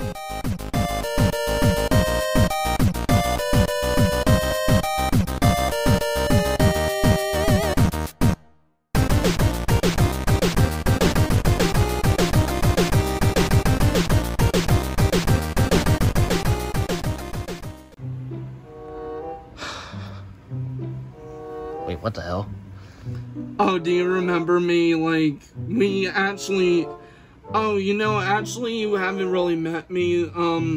Wait, what the hell? Oh, do you remember me? Like, we actually... Oh, you know, actually, you haven't really met me.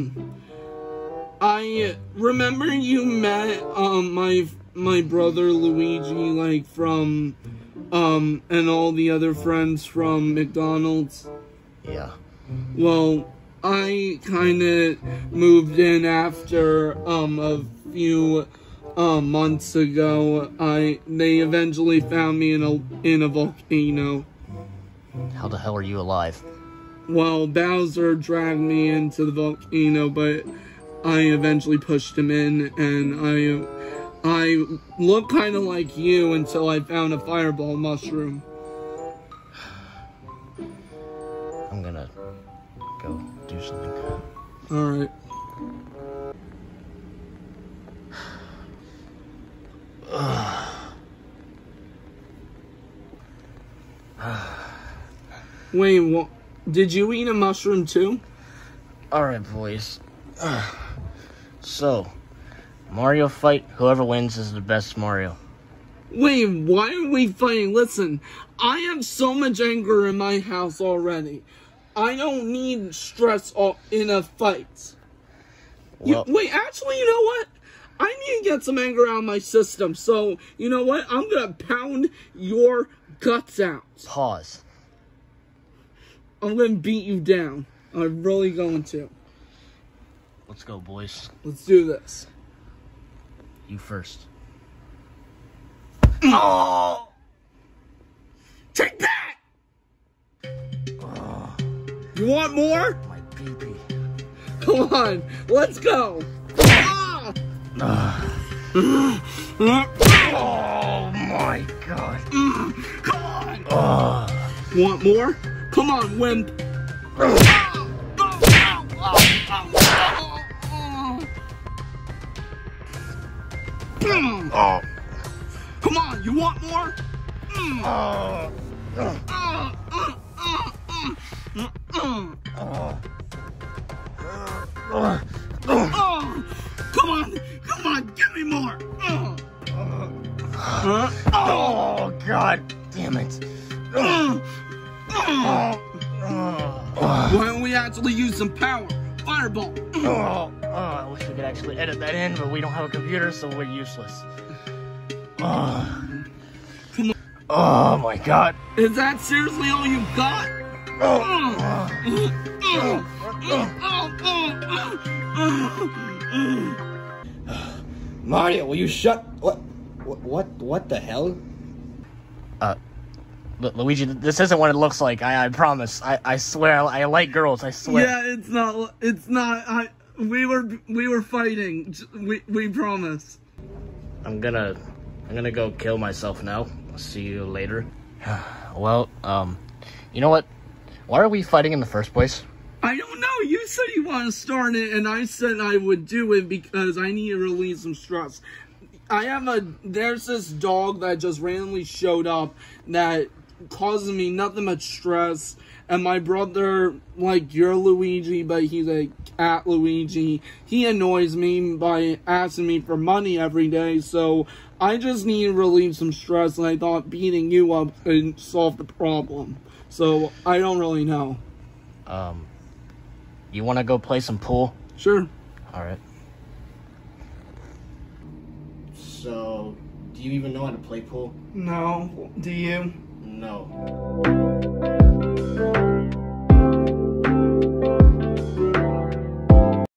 I remember you met, my brother Luigi, like, from, and all the other friends from McDonald's. Yeah. Well, I kinda moved in after, a few, months ago. They eventually found me in a volcano. How the hell are you alive? Well, Bowser dragged me into the volcano, but I eventually pushed him in, and I looked kind of like you until I found a fireball mushroom. I'm gonna go do something. Alright. Wait, what? Did you eat a mushroom too? Alright, boys. So, Mario fight, whoever wins is the best Mario. Wait, why are we fighting? Listen, I have so much anger in my house already. I don't need stress in a fight. Well, Wait, actually, you know what? I need to get some anger out of my system. So, you know what? I'm gonna pound your guts out. pause. I'm gonna beat you down. I'm really going to. Let's go, boys. Let's do this. You first. Oh! Take that! Oh, You want more? my pee-pee. Come on, let's go. Ah! Oh my god. Come on. Oh. Want more? Come on, wimp. Oh. Come on, you want more? Oh. Come on, give me more. Oh god damn it. Why don't we actually use some power? Fireball. I wish we could actually edit that in, but we don't have a computer, so we're useless. Oh my god. Is that seriously all you got? Mario, will you shut... What the hell? Luigi, this isn't what it looks like. I promise. I swear. I like girls. I swear. Yeah, it's not. We were fighting. We promise. I'm gonna go kill myself now. I'll see you later. Well, you know what? Why are we fighting in the first place? I don't know. You said you want to start it, and I said I would do it because I need to release some stress. There's this dog that just randomly showed up that causes me nothing but stress. And my brother, like, you're Luigi, but he's a cat Luigi. He annoys me by asking me for money every day, so I just need to relieve some stress, and I thought beating you up could solve the problem. So, I don't really know. You wanna go play some pool? Sure. Alright. So, do you even know how to play pool? No. Do you? No.